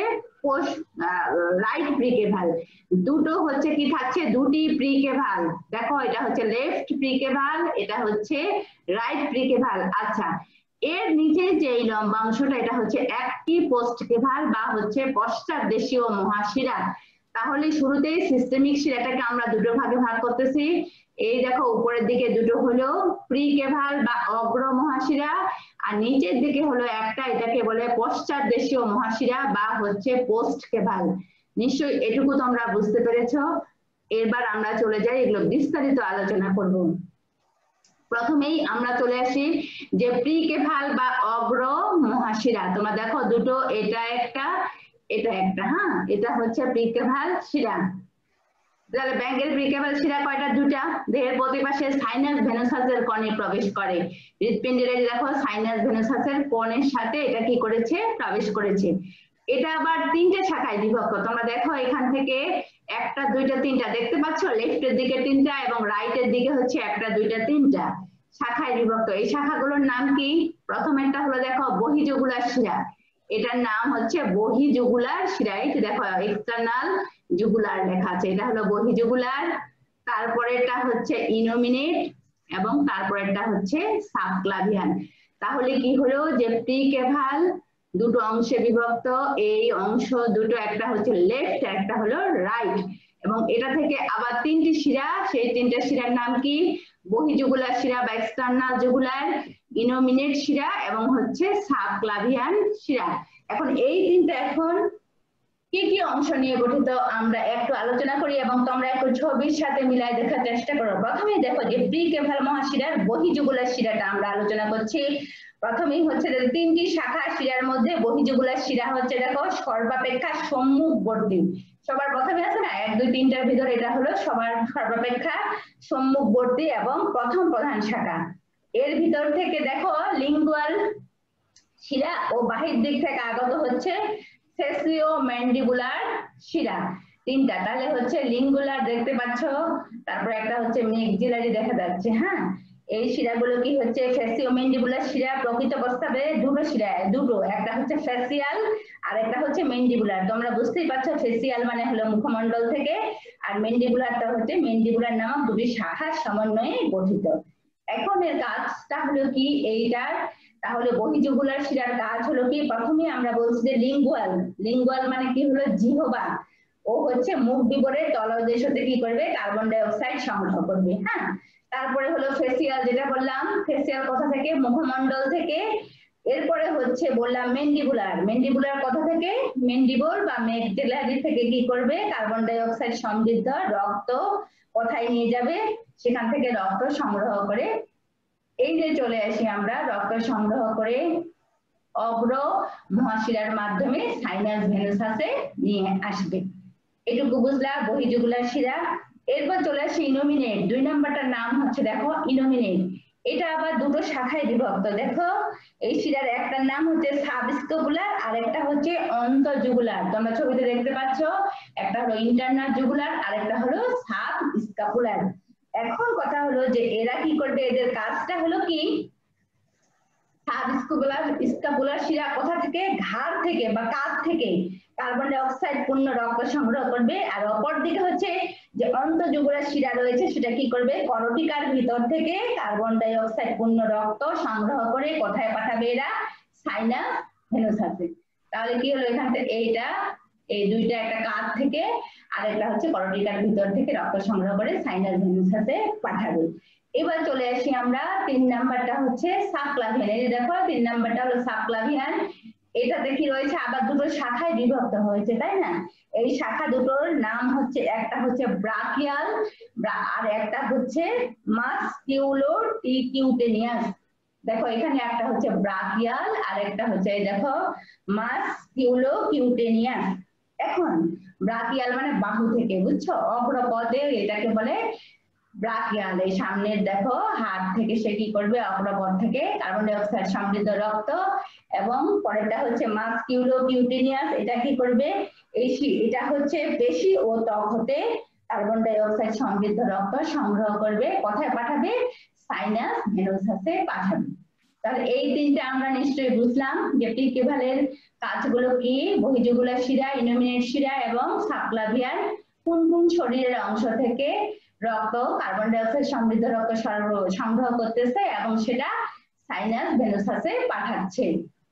রাইট প্রিকেভাল। দুটো হচ্ছে কি থাকছে, দুটি প্রিকেভাল। দেখো এটা হচ্ছে লেফট প্রিকেভাল, এটা হচ্ছে রাইট প্রিকেভাল। আচ্ছা, এর নিচে যে লম্বাংশটা এটা হচ্ছে একটি পোস্টকেভাল বা হচ্ছে পশ্চাৎদেশীয় মহাশিরা। তাহলে শুরুতেই সিস্টেমিক শিরাটাকে আমরা দুটো ভাগে ভাগ করতেছি। এই দেখো উপরের দিকে দুটো হলো প্রিকেভাল বা অগ্র মহাশিরা, আর নিচের দিকে হলো একটা, এটাকে বলে পশ্চাৎদেশীয় মহাশিরা বা হচ্ছে পোস্টকেভাল। নিশ্চয়ই এটুকু তোমরা বুঝতে পেরেছো। এবার আমরা চলে যাই, এগুলো বিস্তারিত আলোচনা করব। প্রথমেই আমরা চলে আসি যে প্রিকেভাল বা অগ্র মহাশিরা। তোমরা দেখো দুটো, এটা একটা এটা একটা, হ্যাঁ, এটা হচ্ছে প্রিকেভাল শিরা। তাহলে ব্যঙ্গের প্রিকেভাল শিরা কয়টা, দুটা। দেহের প্রতি পাশে সাইনাস ভেনোসাসের কণে প্রবেশ করে। হৃৎপিণ্ডের দেখো সাইনাস ভেনোসাসের কোণের সাথে এটা কি করেছে, প্রবেশ করেছে। এটা আবার তিনটে শাখায় বিভক্ত। তোমরা দেখো এখান থেকে একটা দুইটা তিনটা দেখতে পাচ্ছ, লেফটের দিকে তিনটা এবং রাইটের দিকে হচ্ছে একটা দুইটা তিনটা শাখায় বিভক্ত। এই শাখাগুলোর নাম কি, প্রথমেরটা হলো দেখো বহিযুগুলার শিরা, এটার নাম হচ্ছে বহিযুগুলার শিরা। এই দেখো এক্সটার্নাল জুগুলার লেখা আছে, এটা হলো বহিযুগুলার। তারপরেরটা হচ্ছে ইনোমিনেট এবং তারপরেরটা হচ্ছে সাবক্লাভিয়ান। তাহলে কি হলো যে প্রিকেভাল দুটো অংশে বিভক্ত, এই অংশ দুটো, একটা হচ্ছে লেফট একটা হলো রাইট, এবং এটা থেকে আবার তিনটি শিরা, সেই তিনটা শিরার নাম কি, বহিযুগুলার শিরা বা এক্সটার্নাল জুগুলার, ইনোমিনেট শিরা এবং হচ্ছে সাবক্লাভিয়ান শিরা। এখন এই তিনটা এখন কি কি অংশ নিয়ে গঠিত আমরা একটু আলোচনা করি এবং তোমরা একটু ছবির সাথে মিলাই দেখার চেষ্টা করো। প্রথমেই দেখো যে প্রিকেভাল মহাশিরার বহিযুগুলার শিরাটা আমরা আলোচনা করছি। প্রথমেই হচ্ছে তিনটি শাখা শিরার মধ্যে বহিযুগুলার শিরা হচ্ছে দেখো সর্বাপেক্ষা সম্মুখবর্তী। সবার প্রথমে আছে না এক দুই তিনটার ভিতরে, এটা হলো সবার সর্বাপেক্ষা সম্মুখবর্তী এবং প্রথম প্রধান শাখা। এর ভিতর থেকে দেখো লিঙ্গুয়াল শিরা ও বাহির দিক থেকে আগত হচ্ছে সেসিও ম্যান্ডিবুলার শিরা, তিনটা। তাহলে হচ্ছে লিঙ্গুলার দেখতে পাচ্ছ, তারপর একটা হচ্ছে মেক্সিলারি দেখা যাচ্ছে। হ্যাঁ, এই শিরাগুলো কি হচ্ছে ফেসিওমেন্ডিবুলার শিরা। প্রকৃত প্রস্তাবে দুটো শিরা, দুটো, একটা হচ্ছে ফেসিয়াল আর একটা হচ্ছে মেন্ডিবুলার। তোমরা বুঝতেই পারছো ফেসিয়াল মানে হলো মুখমণ্ডল থেকে, আর মেন্ডিবুলারটা হচ্ছে মেন্ডিবুলার নামক দুটি শাখার সমন্বয়ে গঠিত। এখন এর কাজটা হলো কি এইটার, তাহলে বহির্যুগুলার শিরার কাজ হলো কি, প্রথমে আমরা বলছি যে লিঙ্গুয়াল। লিঙ্গুয়াল মানে কি হলো জিহ্বা, ও হচ্ছে মুখ বিবরের তলদেশ হতে কি করবে কার্বন ডাই অক্সাইড সংগ্রহ করবে। হ্যাঁ, তারপরে হলো ফেসিয়াল, যেটা বললাম ফেসিয়াল কথা থেকে মুখমণ্ডল থেকে। এরপরে হচ্ছে বললাম মেন্ডিবুলার, মেন্ডিবুলার কথা থেকে মেন্ডিবল বা মেক্সিলারি থেকে কি করবে কার্বন ডাই অক্সাইড সমৃদ্ধ রক্ত কোথায় নিয়ে যাবে, সেখান থেকে রক্ত সংগ্রহ করে এই যে চলে আসি আমরা রক্ত সংগ্রহ করে অগ্র মহাশিরার মাধ্যমে সাইনাস ভেনাসাসে নিয়ে আসবে। এটুকু বুঝলা বহির্যুগুলার শিরা। এরপর চলে আসি ইনোমিনেট, দুই নাম্বারটার নাম হচ্ছে দেখো ইনোমিনেট। এটা আবার দুটো শাখায় বিভক্ত। দেখো এই শিরার একটার নাম হচ্ছে সাবস্কোপুলার আর একটা হচ্ছে অন্তঃযুগুলার। তোমরা ছবিতে দেখতে পাচ্ছ, একটা হলো ইন্টারনাল জুগুলার আর একটা হলো সাব স্কাপুলার। এখন কথা হলো যে এরা কি করবে, এদের কাজটা হলো কি, সাবস্কোপুলার স্কাপুলার শিরা কোথা থেকে, ঘাড় থেকে বা কাঁধ থেকে কার্বন ডাই অক্সাইড পূর্ণ রক্ত সংগ্রহ করবে। আর অপর দিকে হচ্ছে যে অন্তঃযুগুলার শিরা রয়েছে সেটা কি করবে, করটিকার ভিতর থেকে কার্বন ডাই অক্সাইড পূর্ণ রক্ত সংগ্রহ করে কোথায় পাঠাবে, এরা সাইনাস ভেনাসাসে। তাহলে কি হলো এখান থেকে এইটা, এই দুইটা একটা কাঁধ থেকে আর একটা হচ্ছে করটিকার ভিতর থেকে রক্ত সংগ্রহ করে সাইনাস ভেনাসাসে পাঠাবে। এবার চলে আসি আমরা তিন নাম্বারটা হচ্ছে সাবক্লাভিয়ান। এই দেখো তিন নাম্বারটা হলো সাবক্লাভিয়ান। এটাতে কি রয়েছে, আবার দুটো শাখায় বিভক্ত হয়েছে, তাই না? এই শাখা দুটোর নাম হচ্ছে, একটা হচ্ছে ব্রাকিয়াল আর একটা হচ্ছে মাসকিউলোটিকিউটেনিয়াস। দেখো এখানে একটা হচ্ছে ব্রাকিয়াল আর একটা হচ্ছে দেখো মাসকিউলোকিউটেনিয়াস। এখন ব্রাকিয়াল মানে বাহু থেকে, বুঝছো, অগ্রপদে এটাকে বলে ব্রাকিয়াল। এই সামনের দেখো হাত থেকে সে কি করবে, অগ্রপদ থেকে কার্বন ডাই অক্সাইড সমৃদ্ধ রক্ত, এবং পরেরটা হচ্ছে মাসকিউলোকিউটেনিয়াস, এটা কি করবে, এই এটা হচ্ছে পেশি ও ত্বক হতে কার্বন ডাই অক্সাইড সমৃদ্ধ রক্ত সংগ্রহ করবে, কোথায় পাঠাবে, সাইনাস ভেনাসাসে পাঠাবে। তাহলে এই তিনটা আমরা নিশ্চয়ই বুঝলাম যে পিকেভালের কাজগুলো কি, বহির্যুগুলার শিরা, ইনোমিনেট শিরা এবং সাবক্লাভিয়ান কোন কোন শরীরের অংশ থেকে রক্ত কার্বন ডাই অক্সাইড সমৃদ্ধ রক্ত সংগ্রহ করতেছে এবং সেটা সাইনাস ভেনাসাসে পাঠাচ্ছে।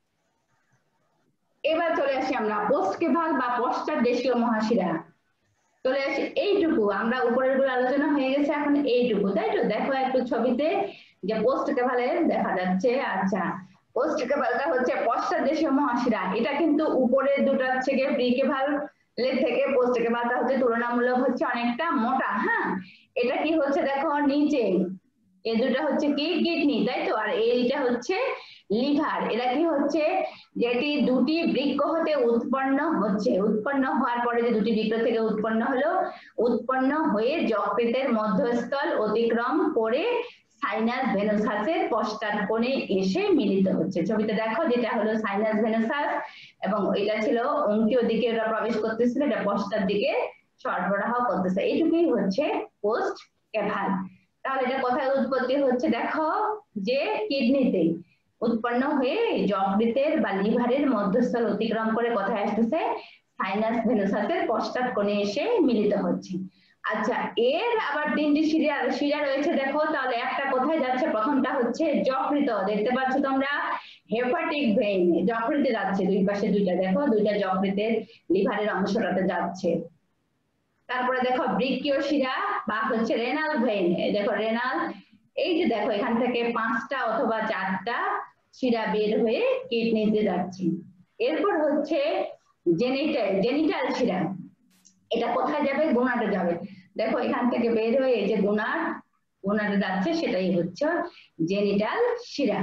এবার চলে আসি আমরা পোস্টকেভাল বা পশ্চাৎদেশীয় মহাশিরা। চলে আসি এইটুকু, আমরা উপরের গুলো আলোচনা হয়ে গেছে, এখন এইটুকু, তাই তো? দেখো একটু ছবিতে যে পোস্টকেভালের দেখা যাচ্ছে। আচ্ছা, পোস্টকেভালটা হচ্ছে পশ্চাৎদেশীয় মহাশিরা। এটা কিন্তু উপরের দুটা থেকে প্রিকেভাল থেকে পোস্টকেভালটা হচ্ছে তুলনামূলক হচ্ছে অনেকটা মোটা। হ্যাঁ, এটা কি হচ্ছে দেখো নিচে এই দুটো হচ্ছে কি কিডনি, তাই তো? আর এইটা হচ্ছে লিভার। এরা কি হচ্ছে, যেটি দুটি বৃক্ক হতে উৎপন্ন হচ্ছে, উৎপন্ন হওয়ার পরে যে দুটি বৃক্ক থেকে উৎপন্ন হলো, উৎপন্ন হয়ে যকৃতের মধ্যস্থল অতিক্রম করে সাইনাস ভেনাসাসের পশ্চাৎ কোণে এসে মিলিত হচ্ছে। ছবিতে দেখো যেটা হলো সাইনাস ভেনাসাস এবং এটা ছিল অঙ্কীয় দিকে ওরা প্রবেশ করতেছিল, এটা পশ্চাৎ দিকে সরবরাহ করতেছে। এইটুকুই হচ্ছে পোস্টকেভাল। তাহলে এটা কোথায় উৎপত্তি হচ্ছে, দেখো যে কিডনিতে উৎপন্ন হয়ে যকৃতের বা লিভারের মধ্যস্থল অতিক্রম করে কোথায় আসতেছে, সাইনাস ভেনাসাসের পশ্চাৎ কোণে এসে মিলিত হচ্ছে। আচ্ছা, এর আবার তিনটি শিরা শিরা রয়েছে দেখো। তাহলে একটা কোথায় যাচ্ছে, প্রথমটা হচ্ছে যকৃত, দেখতে পাচ্ছ তোমরা, হেপাটিক ভেইন যকৃতে যাচ্ছে, দুই পাশে দুইটা দেখো, দুইটা যকৃতের লিভারের অংশটাতে যাচ্ছে। তারপরে দেখো বৃক্কীয় শিরা বা হচ্ছে রেনাল ভেইন, দেখো রেনাল, এই যে দেখো এখান থেকে পাঁচটা অথবা চারটা শিরা বের হয়ে কিডনিতে যাচ্ছে। এরপর হচ্ছে জেনিটাল জেনিটাল শিরা, এটা কোথায় যাবে, গোনাডে যাবে। দেখো এখান থেকে বের হয়ে এই যে গোনাড গোনাডে যাচ্ছে, সেটাই হচ্ছে জেনিটাল শিরা।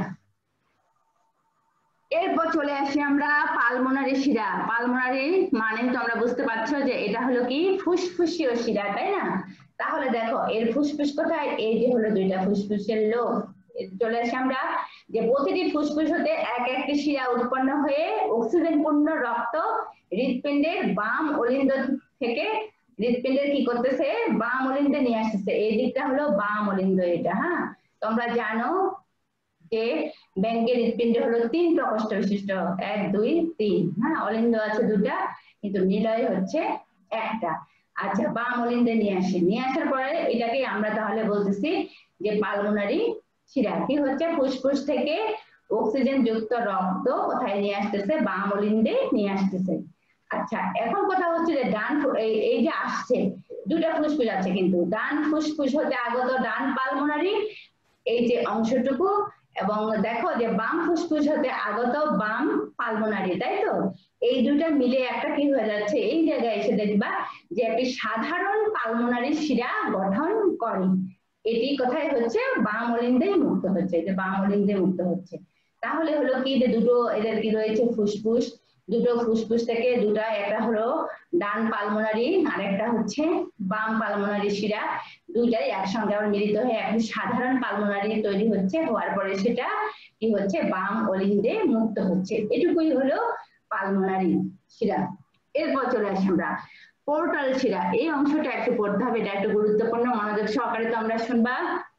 এরপর চলে আসি আমরা পালমোনারি শিরা। পালমোনারি মানে তো আমরা বুঝতে পারছো যে এটা হলো কি ফুসফুসীয় শিরা, তাই না? তাহলে দেখো এর ফুসফুস কোথায়, এই যে হলো দুইটা ফুসফুসের লোক। চলে আসি আমরা যে প্রতিটি ফুসফুস হতে এক একটি শিরা উৎপন্ন হয়ে অক্সিজেন পূর্ণ রক্ত হৃৎপিণ্ডের বাম অলিন্দ থেকে হৃৎপিণ্ডের কি করতেছে, বাম অলিন্দে নিয়ে আসতেছে। এই দিকটা হলো বাম অলিন্দ এটা। হ্যাঁ, তোমরা জানো যে ব্যাঙ্গের হৃৎপিণ্ড হলো তিন প্রকোষ্ঠ বিশিষ্ট, এক দুই তিন, হ্যাঁ অলিন্দ আছে দুটা কিন্তু নিলয় হচ্ছে একটা। আচ্ছা বাম অলিন্দে নিয়ে আসি, নিয়ে আসার পরে এটাকে আমরা তাহলে বলতেছি যে পালমোনারি শিরা। কি হচ্ছে ফুসফুস থেকে অক্সিজেন যুক্ত রক্ত কোথায় নিয়ে আসতেছে, বাম অলিন্দে নিয়ে আসতেছে। আচ্ছা এখন কথা হচ্ছে যে ডান এই যে আসছে দুটা ফুসফুস আছে কিন্তু ডান ফুসফুস হতে আগত ডান পালমোনারি এই যে অংশটুকু, এবং দেখো যে বাম ফুসফুস হতে আগত বাম পালমোনারি, তাই তো এই দুটা মিলে একটা কি হয়ে যাচ্ছে, এই জায়গায় এসে দেখবা যে একটি সাধারণ পালমোনারি শিরা গঠন করে। এটি কোথায় হচ্ছে, বাম অলিন্দেই মুক্ত হচ্ছে, যে বাম অলিন্দে মুক্ত হচ্ছে। তাহলে হলো কি যে দুটো এদের কি রয়েছে ফুসফুস, দুটো ফুসফুস থেকে দুটা, একটা হলো ডান পালমোনারি আর একটা হচ্ছে বাম পালমোনারি শিরা, দুইটাই একসঙ্গে আবার মিলিত হয়ে একটি সাধারণ পালমোনারি তৈরি হচ্ছে, হওয়ার পরে সেটা কি হচ্ছে বাম অলিন্দে মুক্ত হচ্ছে। এটুকুই হলো পালমোনারি শিরা। এরপর চলে আসি আমরা পোর্টাল শিরা। এই অংশটা একটু পড়তে হবে, এটা একটু গুরুত্বপূর্ণ, মনোযোগ সহকারে তোমরা শুনবা।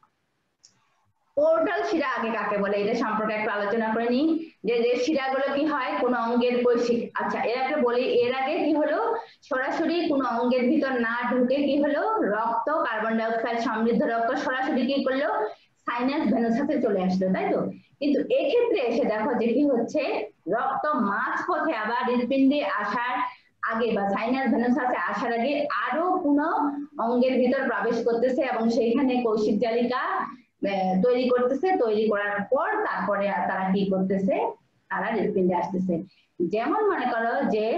পোর্টাল শিরা আগে কাকে বলে এটা সম্পর্কে একটু আলোচনা করে নিই, যে যে শিরাগুলো কি হয় কোন অঙ্গের কৈশিক। আচ্ছা এর আগে বলি, এর আগে কি হলো সরাসরি কোন অঙ্গের ভিতর না ঢুকে কি হলো রক্ত, কার্বন ডাই অক্সাইড সমৃদ্ধ রক্ত সরাসরি কি করলো সাইনাস ভেনাসে চলে আসলো, তাই তো। কিন্তু এক্ষেত্রে এসে দেখো যে কি হচ্ছে রক্ত মাঝপথে আবার হৃৎপিণ্ডে আসার আগে বা সাইনাস ভেনাসে আসার আগে আরো কোন অঙ্গের ভিতর প্রবেশ করতেছে এবং সেইখানে কৌশিক জালিকা তৈরি করতেছে, তৈরি করার পর তারপরে তারা কি করতেছে, তারা হৃৎপিণ্ডে আসতেছে। যেমন মনে করো যে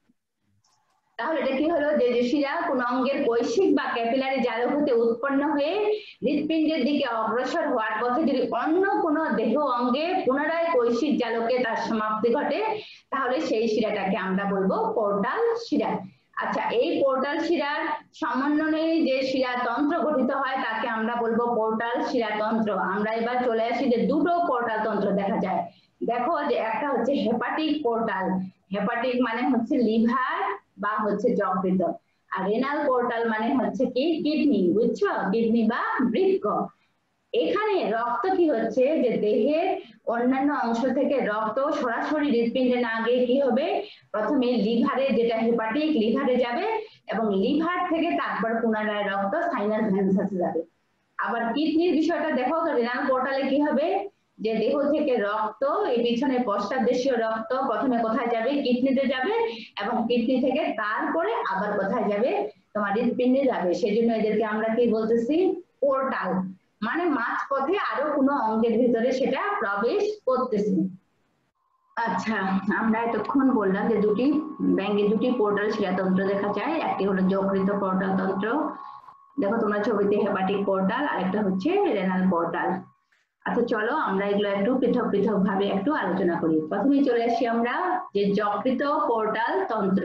তাহলে এটা কি হলো যে শিরা কোন অঙ্গের কৈশিক বা ক্যাপিলারি জালক হতে উৎপন্ন হয়ে হৃৎপিণ্ডের দিকে অগ্রসর হওয়ার পথে যদি অন্য কোনো দেহ অঙ্গে পুনরায় কৈশিক জালকে তার সমাপ্তি ঘটে তাহলে সেই শিরাটাকে আমরা বলবো পোর্টাল শিরা। আচ্ছা এই পোর্টাল শিরার সমন্বয়ে যে শিরাতন্ত্র গঠিত হয় তাকে আমরা বলবো পোর্টাল শিরাতন্ত্র। আমরা এবার চলে আসি যে দুটো পোর্টাল তন্ত্র দেখা যায়, দেখো যে একটা হচ্ছে হেপাটিক পোর্টাল, হেপাটিক মানে হচ্ছে লিভার বা হচ্ছে যকৃত, আর রেনাল পোর্টাল মানে হচ্ছে কি কিডনি, বুঝছো, কিডনি বা বৃক্ক। এখানে রক্ত কি হচ্ছে যে দেহের অন্যান্য অংশ থেকে রক্ত সরাসরি হৃৎপিণ্ডে না গিয়ে কি হবে প্রথমে লিভারে, যেটা হেপাটিক লিভারে যাবে এবং লিভার থেকে তারপর পুনরায় রক্ত সাইনাস ভেনাসে যাবে। আবার কিডনির বিষয়টা দেখো তো রেনাল পোর্টালে কি হবে যে দেহ থেকে রক্ত এই পিছনে পশ্চাৎদেশীয় রক্ত প্রথমে কোথায় যাবে কিডনিতে যাবে এবং কিডনি থেকে তারপরে আবার কোথায় যাবে তোমার হৃৎপিণ্ডে যাবে। সেজন্য এদেরকে আমরা কি বলতেছি পোর্টাল, মানে মাঝপথে আরো কোনো অঙ্গের ভিতরে সেটা প্রবেশ করতেছে। আচ্ছা আমরা এতক্ষণ বললাম যে দুটি ব্যাঙ্গে দুটি পোর্টাল শিরাতন্ত্র দেখা যায়, একটি হলো যকৃত পোর্টাল তন্ত্র, দেখো তোমরা ছবিতে হেপাটিক পোর্টাল, আর একটা হচ্ছে রেনাল পোর্টাল। আচ্ছা চলো আমরা এগুলো একটু পৃথক পৃথক ভাবে একটু আলোচনা করি। প্রথমে চলে আসি আমরা যে যকৃত পোর্টাল তন্ত্র।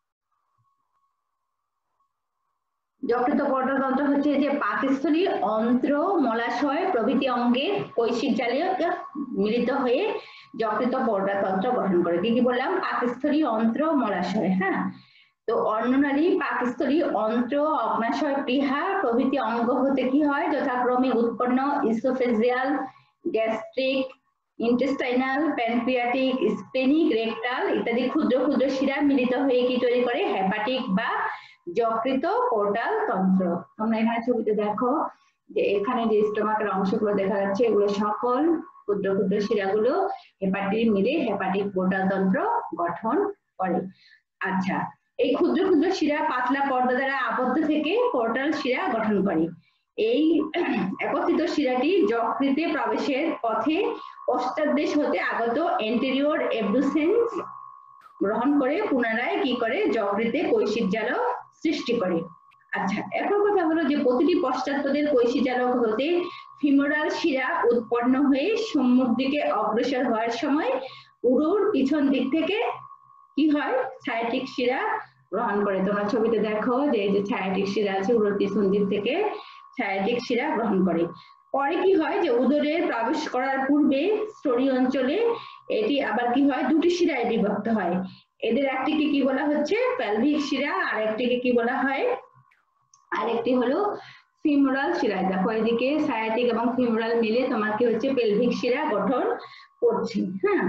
যকৃত পোর্টাল তন্ত্র হচ্ছে যে পাকস্থলী, অন্ত্র, মলাশয় প্রভৃতি অঙ্গের কৈশিক জালে মিলিত হয়ে যকৃত পোর্টাল তন্ত্র গঠন করে। কি কি বললাম, পাকস্থলী, অন্ত্র, মলাশয়। হ্যাঁ তো অন্ননালী, পাকস্থলী, অন্ত্র, অগ্নাশয়, প্লীহা প্রভৃতি অঙ্গ হতে কি হয় যথাক্রমে উৎপন্ন oesophageal, gastric, intestinal, pancreatic, splenic, rectal ইত্যাদি ক্ষুদ্র ক্ষুদ্র শিরা মিলিত হয়ে কি তৈরি করে হেপাটিক বা যকৃত পোর্টাল তন্ত্র। তোমরা এখানে ছবিতে দেখো যে এখানে যে স্টোমাকের অংশগুলো দেখা যাচ্ছে এগুলো সকল ক্ষুদ্র ক্ষুদ্র শিরাগুলো হেপাটিক মিলে হেপাটিক পোর্টাল তন্ত্র গঠন করে। আচ্ছা এই ক্ষুদ্র ক্ষুদ্র শিরা পাতলা পর্দা দ্বারা আবদ্ধ থেকে পোর্টাল শিরা গঠন করে। এই একত্রিত শিরাটি যকৃতে প্রবেশের পথে পশ্চাৎদেশ হতে আগত এন্টেরিয়র এবডুসেন্স গ্রহণ করে পুনরায় কি করে যকৃতে কৈশিক জালক সৃষ্টি করে। আচ্ছা এখন কথা হলো যে প্রতিটি পশ্চাৎপদের কৈশিক জালক হতে ফিমোরাল শিরা উৎপন্ন হয়ে সম্মুখ দিকে অগ্রসর হওয়ার সময় উরুর পিছন দিক থেকে কি হয় সায়াটিক শিরা গ্রহণ করে। তোমরা ছবিতে দেখো যে এই যে সায়াটিক শিরা আছে উরুর পিছন দিক থেকে সায়াটিক শিরা গ্রহণ করে। পরে কি হয় যে উদরের প্রবেশ করার পূর্বে স্তরী অঞ্চলে এটি আবার কি হয় দুটি শিরায় বিভক্ত হয়। এদের একটিকে কি বলা হচ্ছে পেলভিক শিরা আর একটিকে কি বলা হয় আরেকটি হলো ফিমোরাল শিরা। দেখো এদিকে সায়াটিক এবং ফিমোরাল মিলে তোমার কি হচ্ছে পেলভিক শিরা গঠন করছে। হ্যাঁ,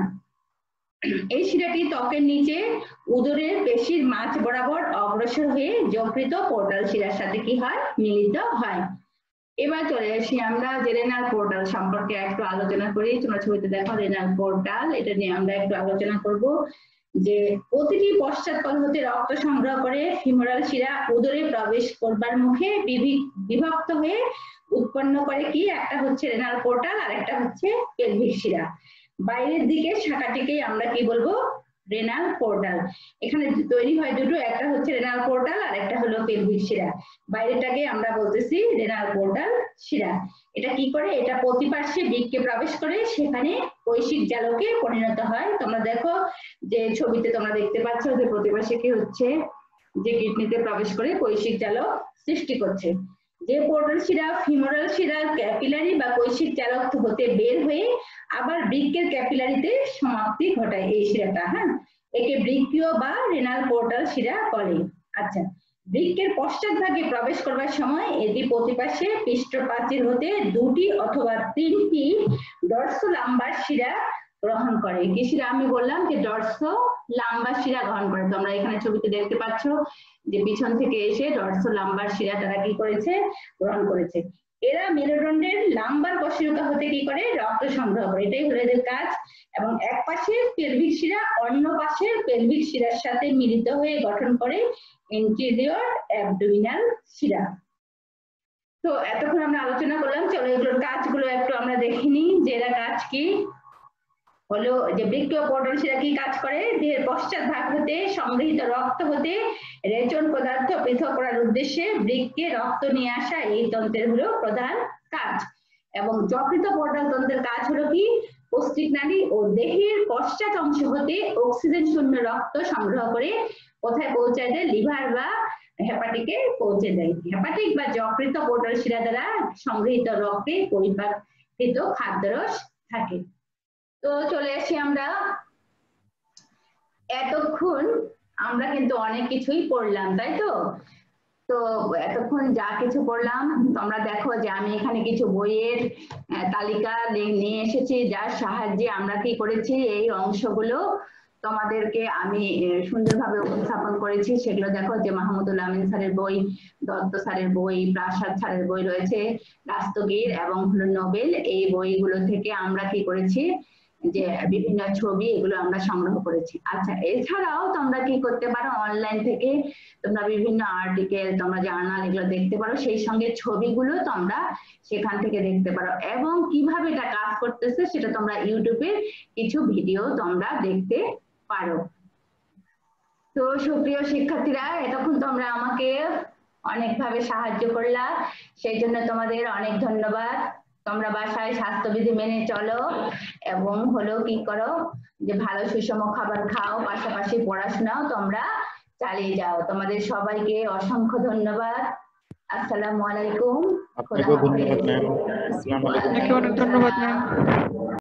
এই শিরাটি ত্বকের নিচে উদরের পেশির মাঝ বরাবর অগ্রসর হয়ে যকৃত পোর্টাল শিরার সাথে কি হয়, মিলিত হয়। এবার চলে আসি আমরা যে রেনাল পোর্টাল সম্পর্কে একটু আলোচনা করি। তোমরা ছবিতে দেখো রেনাল পোর্টাল, এটা নিয়ে আমরা একটু আলোচনা করব যে প্রতিটি পশ্চাৎপদ হতে রক্ত সংগ্রহ করে ফিমোরাল শিরা উদরে প্রবেশ করবার মুখে বিভক্ত হয়ে উৎপন্ন করে কি, একটা হচ্ছে রেনাল পোর্টাল আর একটা হচ্ছে পেলভিক শিরা। বাইরের দিকে শাখাটিকেই আমরা কি বলবো, রেনাল পোর্টাল। এখানে তৈরি হয় দুটো, একটা হচ্ছে রেনাল পোর্টাল আর একটা হলো পেলভিক শিরা। বাইরেটাকে আমরা বলতেছি রেনাল পোর্টাল শিরা। এটা কি করে, এটা প্রতিপার্শ্বে বৃক্কে প্রবেশ করে সেখানে কৈশিক জালকে পরিণত হয়। তোমরা দেখো যে ছবিতে তোমরা দেখতে পাচ্ছ যে প্রতিপার্শ্বে কি হচ্ছে, যে কিডনিতে প্রবেশ করে কৈশিক জালক সৃষ্টি করছে। যে পোর্টাল শিরা ফিমোরাল শিরার ক্যাপিলারি বা কৈশিক জালক হতে বের হয়ে আবার বৃক্কের ক্যাপিলারিতে সমাপ্তি ঘটায় এই শিরাটা। হ্যাঁ, একে বৃক্কীয় বা রেনাল পোর্টাল শিরা বলে। আচ্ছা, বৃক্কের পশ্চাৎভাগে প্রবেশ করবার সময় এটি প্রতিপার্শ্বে পৃষ্ঠপ্রাচীর হতে দুটি অথবা তিনটি ডর্সো লাম্বার শিরা গ্রহণ করে। কি শিরা আমি বললাম যে ডর্সো লাম্বার শিরা গ্রহণ করে। তোমরা এখানে ছবিতে দেখতে পাচ্ছ যে পিছন থেকে এসে ডর্সো লাম্বার শিরা তারা কি করেছে, গ্রহণ করেছে। এরা মেরুদণ্ডের লাম্বার কশেরুকা হতে কি করে, রক্ত সংগ্রহ করে, এটাই হলো এদের কাজ। এবং এক পাশের পেলভিক শিরা অন্য পাশের পেলভিক শিরার সাথে মিলিত হয়ে গঠন করে ইন্টেরিয়র অ্যাবডোমিনাল শিরা। তো এতক্ষণ আমরা আলোচনা করলাম, চলো এগুলোর কাজগুলো একটু আমরা দেখিনি যে এরা কাজ কি হলো। যে বৃক্কীয় পোর্টাল শিরা কি কাজ করে, দেহের পশ্চাৎ ভাগ হতে সংগৃহীত রক্ত হতে রেচন পদার্থ পৃথক করার উদ্দেশ্যে বৃক্কে রক্ত নিয়ে আসা এই তন্ত্রের হলো প্রধান কাজ। এবং যকৃত পোর্টাল তন্ত্রের কাজ হলো কি, পৌষ্টিক নালী ও দেহের পশ্চাৎ অংশ হতে অক্সিজেন শূন্য রক্ত সংগ্রহ করে কোথায় পৌঁছায় দেয়, লিভার বা হেপাটিকে পৌঁছে দেয়। হেপাটিক বা যকৃত পোর্টাল শিরা দ্বারা সংগৃহীত রক্তে পরিপাকৃত খাদ্যরস থাকে। তো চলে আসি আমরা, এতক্ষণ আমরা কিন্তু অনেক কিছুই পড়লাম, তাই তো? তো এতক্ষণ যা কিছু পড়লাম তোমরা দেখো যে আমি এখানে কিছু বইয়ের তালিকা নিয়ে এসেছি, যার সাহায্যে আমরা কি করেছি, এই অংশগুলো তোমাদেরকে আমি সুন্দরভাবে উপস্থাপন করেছি। সেগুলো দেখো যে মাহমুদুল আমিন স্যারের বই, দত্ত স্যারের বই, প্রাসাদ স্যারের বই রয়েছে, রাস্তগীর এবং হলো নোবেল, এই বইগুলো থেকে আমরা কি করেছি যে বিভিন্ন ছবি এগুলো আমরা সংগ্রহ করেছি। আচ্ছা, এছাড়াও তোমরা কি করতে পারো, অনলাইন থেকে তোমরা বিভিন্ন আর্টিকেল, তোমরা জার্নাল এগুলো দেখতে পারো, সেই সঙ্গে ছবিগুলো তোমরা সেখান থেকে দেখতে পারো। এবং কিভাবে এটা কাজ করতেছে সেটা তোমরা ইউটিউবে কিছু ভিডিও তোমরা দেখতে পারো। তো সুপ্রিয় শিক্ষার্থীরা, এতক্ষণ তোমরা আমাকে অনেকভাবে সাহায্য করলা, সেই জন্য তোমাদের অনেক ধন্যবাদ। তোমরা বাসায় স্বাস্থ্যবিধি মেনে চলো এবং হলো কি করো যে ভালো সুষম খাবার খাও, পাশাপাশি পড়াশোনাও তোমরা চালিয়ে যাও। তোমাদের সবাইকে অসংখ্য ধন্যবাদ। আসসালামু আলাইকুম। আপনাকেও ধন্যবাদ ম্যাম। আসসালামু আলাইকুম। আপনাকে অনেক ধন্যবাদ ম্যাম।